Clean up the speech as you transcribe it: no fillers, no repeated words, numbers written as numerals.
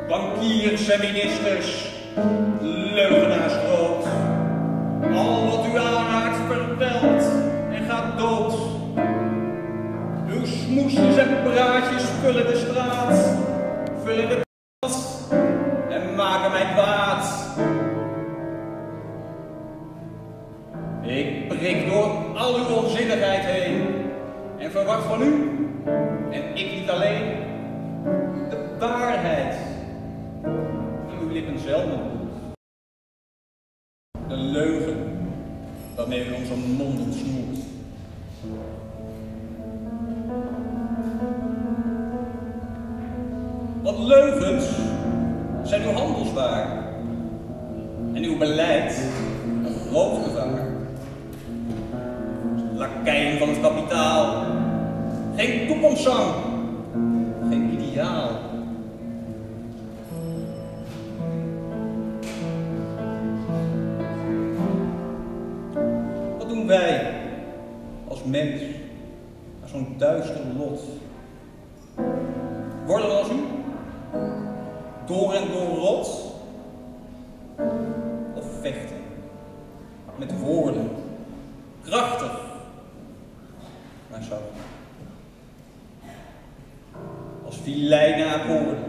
bankiers en ministers, leugenaars groot. Al wat u aanraakt vertelt en gaat dood. Uw smoesjes en praatjes vullen de straat, vullen de pad en maken mij kwaad. Ik prik door al uw onzinnigheid heen en verwacht van u, en ik niet alleen, de waarheid die uw lippen zelden doet. De leugen waarmee u onze monden snoert. Want leugens zijn uw handelswaar en uw beleid een groot gevaar. Lakeien van het kapitaal, geen toekomstzang, geen ideaal. Wat doen wij als mens naar zo'n duister lot? Worden als u, door en door rot? Of vechten met woorden, krachtig maar zacht, als filijne akkoorden,